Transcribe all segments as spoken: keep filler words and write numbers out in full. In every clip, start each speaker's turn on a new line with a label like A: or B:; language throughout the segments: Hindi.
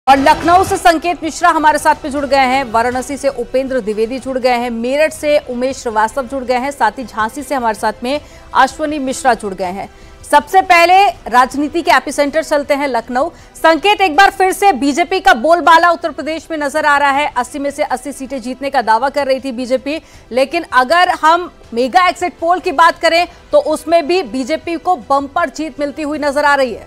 A: और लखनऊ से संकेत मिश्रा हमारे साथ में जुड़ गए हैं, वाराणसी से उपेंद्र द्विवेदी जुड़ गए हैं, मेरठ से उमेश श्रीवास्तव जुड़ गए हैं, साथ ही झांसी से हमारे साथ में अश्वनी मिश्रा जुड़ गए हैं। सबसे पहले राजनीति के एपिसेंटर चलते हैं लखनऊ। संकेत, एक बार फिर से बीजेपी का बोलबाला उत्तर प्रदेश में नजर आ रहा है। अस्सी में से अस्सी सीटें जीतने का दावा कर रही थी बीजेपी, लेकिन अगर हम मेगा एग्जिट पोल की बात करें तो उसमें भी बीजेपी को बम्पर जीत मिलती हुई नजर आ रही है।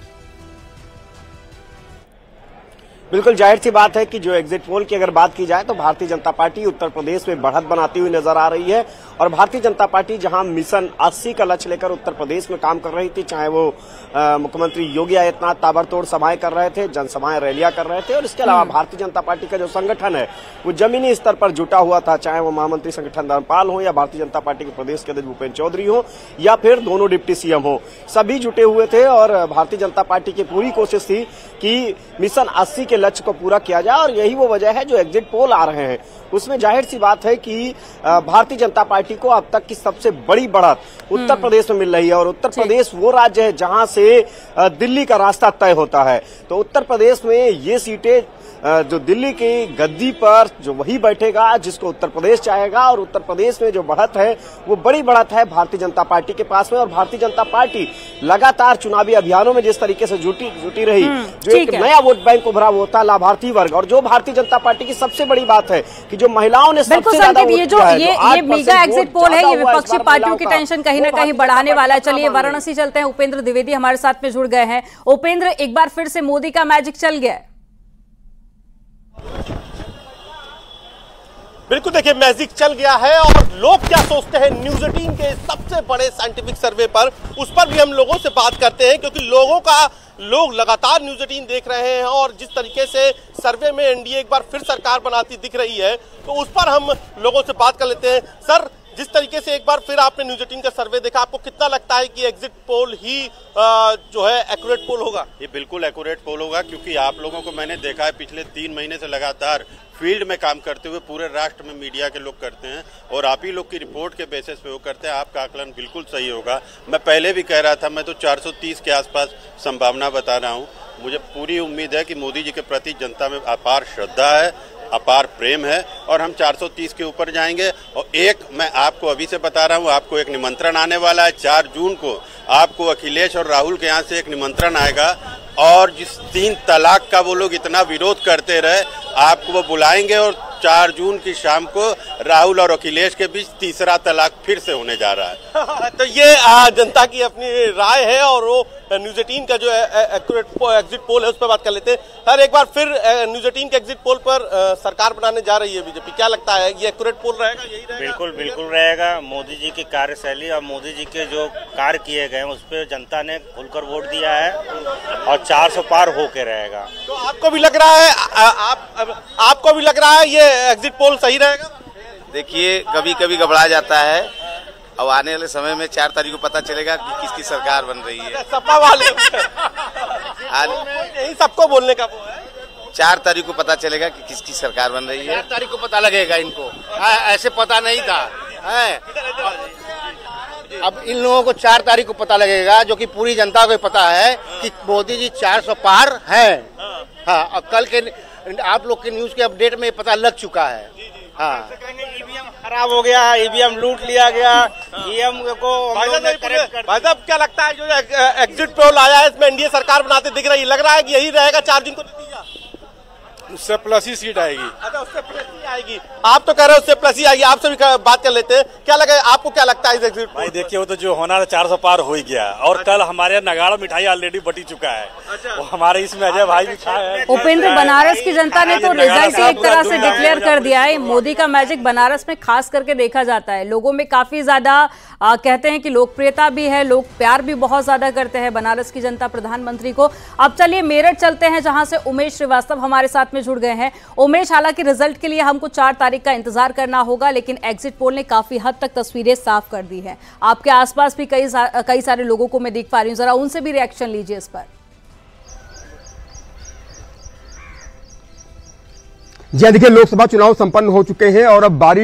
B: बिल्कुल जाहिर सी बात है कि जो एग्जिट पोल की अगर बात की जाए तो भारतीय जनता पार्टी उत्तर प्रदेश में बढ़त बनाती हुई नजर आ रही है। और भारतीय जनता पार्टी जहां मिशन अस्सी का लक्ष्य लेकर उत्तर प्रदेश में काम कर रही थी, चाहे वो आ, मुख्यमंत्री योगी आदित्यनाथ ताबड़तोड़ सभाएं कर रहे थे, जनसभाएं रैलियां कर रहे थे, और इसके अलावा भारतीय जनता पार्टी का जो संगठन है वो जमीनी स्तर पर जुटा हुआ था, चाहे वो महामंत्री संगठन धर्मपाल हो या भारतीय जनता पार्टी के प्रदेश के अध्यक्ष भूपेंद्र चौधरी हो या फिर दोनों डिप्टी सीएम हो, सभी जुटे हुए थे। और भारतीय जनता पार्टी की पूरी कोशिश थी कि मिशन अस्सी के लक्ष्य को पूरा किया जाए, और यही वो वजह है जो एग्जिट पोल आ रहे हैं उसमें जाहिर सी बात है कि भारतीय जनता पार्टी को अब तक की सबसे बड़ी बढ़त उत्तर प्रदेश में मिल रही है। और उत्तर प्रदेश वो राज्य है जहां से दिल्ली का रास्ता तय होता है, तो उत्तर प्रदेश में ये सीटें जो दिल्ली की गद्दी पर जो वही बैठेगा जिसको उत्तर प्रदेश चाहेगा। और उत्तर प्रदेश में जो बढ़त है वो बड़ी बढ़त है भारतीय जनता पार्टी के पास में। और भारतीय जनता पार्टी लगातार चुनावी अभियानों में जिस तरीके से जुटी जुटी रही, जो एक नया वोट बैंक उभरा वो था लाभार्थी वर्ग। और जो भारतीय जनता पार्टी की सबसे बड़ी बात है कि जो महिलाओं ने सबसे ज्यादा वोट
A: ये जो
B: किया है,
A: ये, ये मेगा एग्जिट पोल है, ये विपक्षी पार्टियों की टेंशन कहीं ना कहीं बढ़ाने वाला है। चलिए वाराणसी चलते हैं, उपेंद्र द्विवेदी हमारे साथ में जुड़ गए हैं। उपेंद्र, एक बार फिर से मोदी का मैजिक चल गया है।
C: बिल्कुल, देखिए मैजिक चल गया है। और लोग क्या सोचते हैं न्यूज़ एटीन के सबसे बड़े साइंटिफिक सर्वे पर, उस पर भी हम लोगों से बात करते हैं, क्योंकि लोगों का लोग लगातार न्यूज़ एटीन देख रहे हैं। और जिस तरीके से सर्वे में एनडीए एक बार फिर सरकार बनाती दिख रही है, तो उस पर हम लोगों से बात कर लेते हैं। सर, जिस तरीके से एक बार फिर आपने न्यूज़ एटीन का सर्वे देखा, आपको कितना लगता है कि एग्जिट पोल ही आ, जो है एक्यूरेट पोल होगा?
D: ये बिल्कुल एक्यूरेट पोल होगा, क्योंकि आप लोगों को मैंने देखा है पिछले तीन महीने से लगातार फील्ड में काम करते हुए पूरे राष्ट्र में मीडिया के लोग करते हैं, और आप ही लोग की रिपोर्ट के बेसिस पे वो करते हैं। आपका आकलन बिल्कुल सही होगा। मैं पहले भी कह रहा था, मैं तो चार सौ तीस के आसपास संभावना बता रहा हूँ। मुझे पूरी उम्मीद है कि मोदी जी के प्रति जनता में अपार श्रद्धा है, अपार प्रेम है, और हम चार सौ तीस के ऊपर जाएंगे। और एक मैं आपको अभी से बता रहा हूँ, आपको एक निमंत्रण आने वाला है। चार जून को आपको अखिलेश और राहुल के यहाँ से एक निमंत्रण आएगा, और जिस तीन तलाक का वो लोग इतना विरोध करते रहे, आपको वो बुलाएंगे। और चार जून की शाम को राहुल और अखिलेश के बीच तीसरा तलाक फिर से होने जा रहा है।
C: तो ये जनता की अपनी राय है, और वो न्यूज़ एटीन का जो एक्यूरेट एग्जिट पोल है उस पर बात कर लेते हैं। सर, एक बार फिर न्यूज़ एटीन के एग्जिट पोल पर सरकार बनाने जा रही है बीजेपी, क्या लगता है ये एक्यूरेट पोल रहेगा? यही रहेगा?
E: बिल्कुल बिल्कुल रहेगा। मोदी जी की कार्यशैली और मोदी जी के जो कार्य किए गए उस पर जनता ने खुलकर वोट दिया है, और चार सौ पार होके रहेगा।
C: तो आपको भी लग रहा है आ, आप आपको भी लग रहा है ये एग्जिट पोल सही रहेगा?
F: देखिए, कभी कभी घबरा जाता है। अब आने वाले समय में चार तारीख को पता चलेगा कि किसकी सरकार बन रही है।
C: सपा वाले यही सबको बोलने का वो है।
F: चार तारीख को पता चलेगा कि किसकी सरकार बन रही है।
G: चार तारीख को पता लगेगा इनको, आ, ऐसे पता नहीं था है। अब इन लोगों को चार तारीख को पता लगेगा, जो कि पूरी जनता को पता है कि मोदी जी चार सौ पार हैं। हाँ, और कल के आप लोग के न्यूज के अपडेट में पता लग चुका है। हाँ,
E: ईवीएम खराब हो गया, ईवीएम लूट लिया गया, ईवीएम को
C: भाई साहब क्या लगता है जो एग्जिट पोल आया है इसमें एनडीए सरकार बनाते दिख रही है, लग रहा है कि यही रहेगा चार जून को नतीजा?
D: उससे प्लस ही सीट आएगी।
C: अच्छा, उससे प्लस ही आएगी। आप तो कह रहे हो उससे प्लस ही आएगी। आपसे भी बात कर लेते हैं, क्या लगा आपको, क्या लगता है इस एग्जिट पोल?
H: भाई देखिए, वो तो जो होना था चार सौ पार हो ही गया, और अच्छा। कल हमारे नगाड़ा मिठाई ऑलरेडी बटी चुका है। अच्छा। वो हमारे इसमें अजय भाई भी खाए हैं।
A: उपेंद्र, बनारस की जनता ने तो रिजल्ट एक तरह से डिक्लेयर कर दिया है। मोदी का मैजिक बनारस में खास करके देखा जाता है। लोगों में काफी ज्यादा कहते हैं कि लोकप्रियता भी है, लोग प्यार भी बहुत ज्यादा करते हैं बनारस की जनता प्रधानमंत्री को। अब चलिए मेरठ चलते हैं, जहां से उमेश श्रीवास्तव हमारे साथ में जुड़ गए हैं। उमेश, हालांकि रिजल्ट के लिए हमको चार तारीख का इंतजार करना होगा, लेकिन एग्जिट पोल ने काफी हद तक तस्वीरें साफ कर दी हैं। आपके आसपास भी कई सा, कई सारे लोगों को मैं देख पा रही हूं, जरा उनसे भी रिएक्शन लीजिए इस पर।
I: जी देखिए, लोकसभा चुनाव संपन्न हो चुके हैं और अब बारी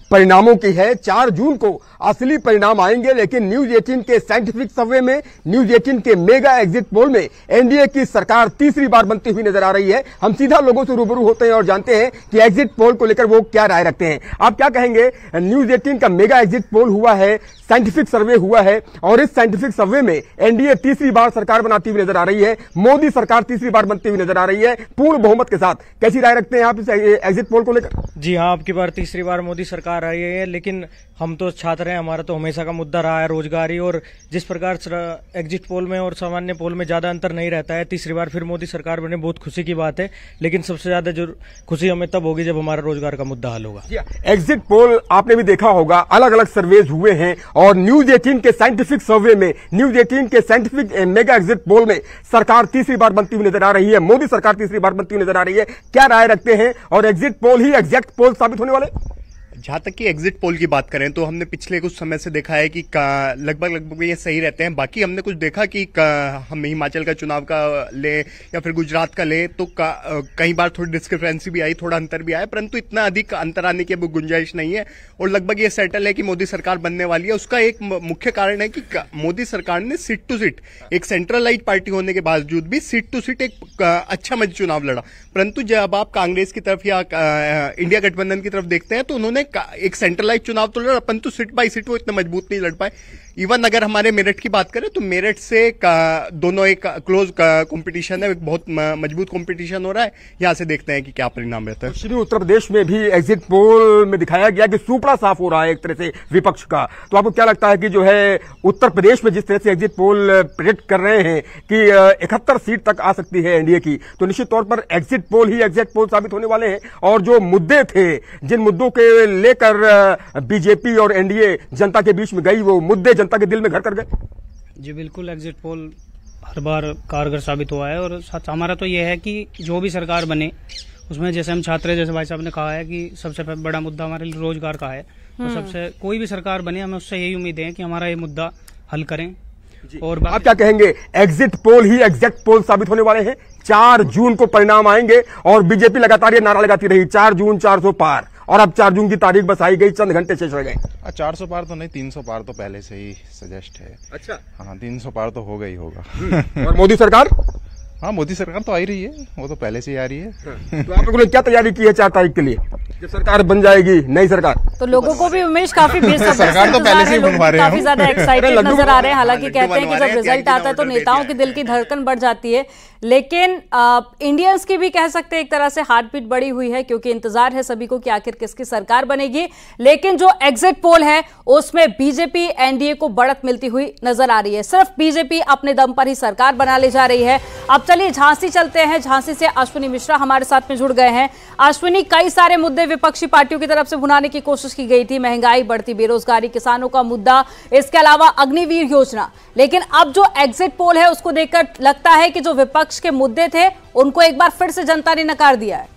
I: परिणामों की है। चार जून को असली परिणाम आएंगे, लेकिन न्यूज अठारह के साइंटिफिक सर्वे में, न्यूज अठारह के मेगा एग्जिट पोल में एनडीए की सरकार तीसरी बार बनती हुई नजर आ रही है। हम सीधा लोगों से रूबरू होते हैं और जानते हैं कि एग्जिट पोल को लेकर वो क्या राय रखते हैं। आप क्या कहेंगे? न्यूज अठारह का मेगा एग्जिट पोल हुआ है, साइंटिफिक सर्वे हुआ है, और इस साइंटिफिक सर्वे में एनडीए तीसरी बार सरकार बनाती हुई नजर आ रही है, मोदी सरकार तीसरी बार बनती हुई नजर आ रही है पूर्ण बहुमत के साथ। कैसी राय रखते हैं आप इस एग्जिट पोल को लेकर?
J: जी हाँ, अब की बार तीसरी बार मोदी सरकार आई है, लेकिन हम तो छात्र हैं, हमारा तो हमेशा का मुद्दा रहा है रोजगारी। और जिस प्रकार एग्जिट पोल में और सामान्य पोल में ज्यादा अंतर नहीं रहता है, तीसरी बार फिर मोदी सरकार बने, बहुत खुशी की बात है। लेकिन सबसे ज्यादा जो खुशी हमें तब होगी जब हमारा रोजगार का मुद्दा हल होगा।
I: एग्जिट पोल आपने भी देखा होगा, अलग अलग सर्वेज हुए हैं, और न्यूज अठारह के साइंटिफिक सर्वे में, न्यूज अठारह के साइंटिफिक मेगा एग्जिट पोल में सरकार तीसरी बार बनती हुई नजर आ रही है, मोदी सरकार तीसरी बार बनती हुई नजर आ रही है। क्या राय रखते हैं? और एग्जिट पोल ही एग्जैक्ट पोल साबित होने वाले?
K: जहां तक कि एग्जिट पोल की बात करें तो हमने पिछले कुछ समय से देखा है कि लगभग लगभग ये सही रहते हैं। बाकी हमने कुछ देखा कि हम हिमाचल का चुनाव का ले या फिर गुजरात का ले तो कई बार थोड़ी डिस्क्रिपेंसी भी आई, थोड़ा अंतर भी आया, परंतु इतना अधिक अंतर आने की अब गुंजाइश नहीं है। और लगभग ये सेटल है कि मोदी सरकार बनने वाली है। उसका एक मुख्य कारण है कि मोदी सरकार ने सीट टू सीट, एक सेंट्रलाइज पार्टी होने के बावजूद भी सीट टू सीट एक अच्छा मजबूत चुनाव लड़ा। परंतु जब आप कांग्रेस की तरफ या इंडिया गठबंधन की तरफ देखते हैं तो उन्होंने एक सेंट्रलाइज चुनाव तो लड़ा, परंतु सीट बाई सीट वो इतना मजबूत नहीं लड़ पाए। इवन अगर हमारे मेरठ की बात करें तो मेरठ से दोनों एक क्लोज कंपटीशन है, एक बहुत मजबूत कंपटीशन हो रहा है। यहां से देखते हैं कि क्या परिणाम रहता है।
I: पश्चिमी उत्तर प्रदेश में भी एग्जिट पोल में दिखाया गया कि सुपड़ा साफ हो रहा है एक तरह से विपक्ष का। तो आपको क्या लगता है कि जो है उत्तर प्रदेश में जिस तरह से एग्जिट पोल प्रेडिक्ट कर रहे हैं कि इकहत्तर सीट तक आ सकती है एनडीए की, तो निश्चित तौर पर एग्जिट पोल ही एग्जैक्ट पोल साबित होने वाले हैं? और जो मुद्दे थे, जिन मुद्दों के लेकर बीजेपी और एनडीए जनता के बीच में गई, वो मुद्दे जनता के दिल में घर कर गए?
J: जी बिल्कुल, एग्जिट पोल हर बार कारगर साबित हुआ है। और साथ हमारा तो यह है कि जो भी सरकार बने उसमें, जैसे हम छात्र, जैसे भाई साहब ने कहा है कि सबसे बड़ा मुद्दा हमारे लिए रोजगार का है, तो सबसे कोई भी सरकार बने हमें उससे यही उम्मीद है कि हमारा ये मुद्दा हल करें। और
I: आप क्या कहेंगे? एग्जिट पोल ही एग्जैक्ट पोल साबित होने वाले हैं। चार जून को परिणाम आएंगे, और बीजेपी लगातार ये नारा लगाती रही, चार जून चार सौ पार, और अब चार जून की तारीख बस आई गई, चंद घंटे शेष रह गए।
L: चार सौ पार तो नहीं, तीन सौ पार तो पहले से ही सजेस्ट है।
I: अच्छा,
L: हाँ, तीन सौ पार तो होगा ही होगा।
I: और मोदी सरकार?
L: हाँ, मोदी सरकार तो आ ही रही है, वो तो पहले से ही आ रही है।
I: तो आप लोगों ने क्या तैयारी की है चार तारीख के लिए, जब सरकार बन जाएगी नई सरकार?
A: तो लोगों को भी उमेश काफी
L: सरकार तो पहले से ही बनवा रहे हैं,
A: काफी ज्यादा एक्साइटेड नजर आ रहे हैं। हालांकि कहते हैं कि जब रिजल्ट आता है तो नेताओं के दिल की धड़कन बढ़ जाती है, लेकिन इंडियंस की भी कह सकते हैं एक तरह से हार्ट बीट बढ़ी हुई है, क्योंकि इंतजार है सभी को कि आखिर किसकी सरकार बनेगी। लेकिन जो एग्जिट पोल है उसमें बीजेपी एनडीए को बढ़त मिलती हुई नजर आ रही है। सिर्फ बीजेपी अपने दम पर ही सरकार बना ले जा रही है। अब चलिए झांसी चलते हैं, झांसी से अश्विनी मिश्रा हमारे साथ में जुड़ गए हैं। अश्विनी, कई सारे मुद्दे विपक्षी पार्टियों की तरफ से भुनाने की कोशिश की गई थी, महंगाई, बढ़ती बेरोजगारी, किसानों का मुद्दा, इसके अलावा अग्निवीर योजना, लेकिन अब जो एग्जिट पोल है उसको देखकर लगता है कि जो विपक्ष के मुद्दे थे उनको एक बार फिर से जनता ने नकार दिया है।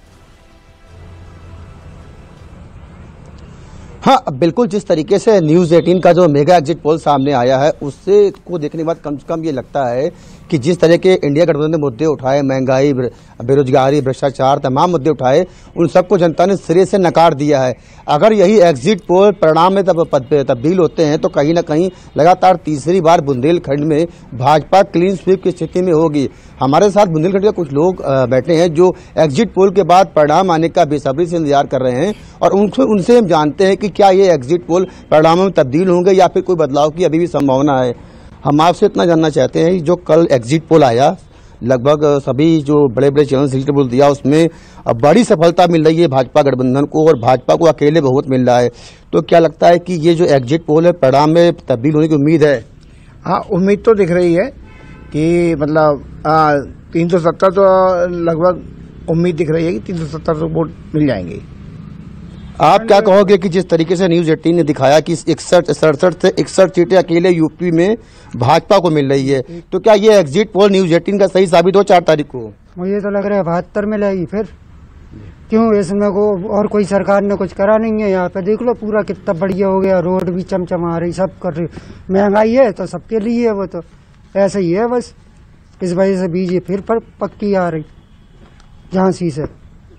M: हाँ बिल्कुल, जिस तरीके से न्यूज अठारह का जो मेगा एग्जिट पोल सामने आया है उससे को देखने के बाद कम से कम ये लगता है कि जिस तरह के इंडिया गठबंधन ने मुद्दे उठाए, महंगाई, बेरोजगारी, भ्रष्टाचार, तमाम मुद्दे उठाए, उन सबको जनता ने सिरे से नकार दिया है। अगर यही एग्जिट पोल परिणाम में तब तब्दील होते हैं तो कहीं ना कहीं लगातार तीसरी बार बुंदेलखंड में भाजपा क्लीन स्वीप की स्थिति में होगी। हमारे साथ बुंदेलखंड के कुछ लोग बैठे हैं जो एग्जिट पोल के बाद परिणाम आने का बेसब्री से इंतजार कर रहे हैं, और उनसे उनसे हम जानते हैं कि क्या ये एग्जिट पोल परिणामों में तब्दील होंगे या फिर कोई बदलाव की अभी भी संभावना है। हम आपसे इतना जानना चाहते हैं, जो कल एग्जिट पोल आया, लगभग सभी जो बड़े बड़े चैनल से पोल दिया, उसमें बड़ी सफलता मिल रही है भाजपा गठबंधन को, और भाजपा को अकेले बहुत मिल रहा है। तो क्या लगता है कि ये जो एग्जिट पोल है परिणाम में तब्दील होने की उम्मीद है?
G: हाँ, उम्मीद तो दिख रही है कि मतलब तीन सौ सत्तर तो लगभग उम्मीद दिख रही है कि तीन सौ सत्तर तो वोट मिल जाएंगे।
M: आप क्या कहोगे कि जिस तरीके से न्यूज अठारह ने दिखाया कि इकसठ सड़सठ से इकसठ सीटें अकेले यूपी में भाजपा को मिल रही है, तो क्या ये एग्जिट पोल न्यूज अठारह का सही साबित हो चार तारीख को?
N: मुझे तो लग रहा है बहत्तर मिलेगी। फिर क्यों, इसमें को और कोई सरकार ने कुछ करा नहीं है। यहाँ पे देख लो पूरा कितना बढ़िया हो गया, रोड भी चमचमा रही, सब कर रही। महंगाई है तो सबके लिए, वो तो ऐसा ही है बस। इस वजह से बीजेपी फिर पर पक्की आ रही झांसी से।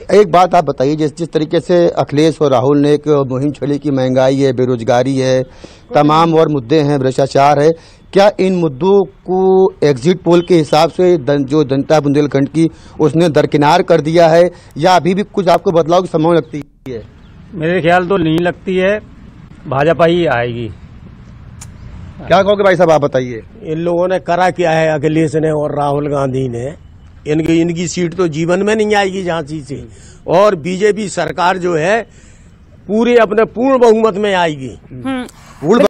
M: एक बात आप बताइए, जिस जिस तरीके से अखिलेश और राहुल ने एक मुहिम छेड़ी की, महंगाई है, बेरोजगारी है, तमाम और मुद्दे हैं, भ्रष्टाचार है, क्या इन मुद्दों को एग्जिट पोल के हिसाब से दन, जो जनता बुंदेलखंड की उसने दरकिनार कर दिया है, या अभी भी कुछ आपको बदलाव की संभावना लगती है?
O: मेरे ख्याल तो नहीं लगती है, भाजपा ही आएगी।
M: क्या कहोगे भाई साहब, आप बताइए।
P: इन लोगों ने करा क्या है, अखिलेश ने और राहुल गांधी ने, इनकी इनकी सीट तो जीवन में नहीं आएगी झांसी से, और बीजेपी सरकार जो है पूरे अपने पूर्ण बहुमत में आएगी।